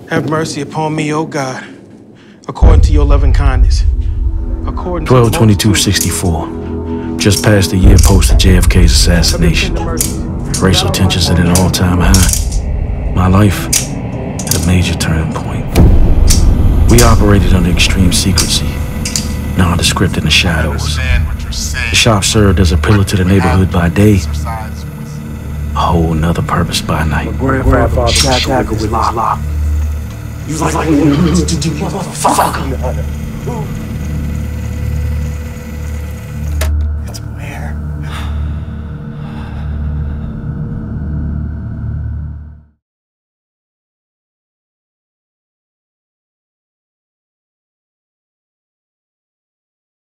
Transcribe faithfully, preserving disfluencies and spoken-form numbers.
Have mercy upon me, O God, according to your loving kindness. According to twelve twenty-two sixty-four, just past the year post of J F K's assassination. Racial tensions at an all-time high. My life at a major turning point. We operated under extreme secrecy, nondescript in the shadows. The shop served as a pillar to the neighborhood by day, a whole nother purpose by night. My grandfather tackled with his lock. You like what you need to do, motherfucker.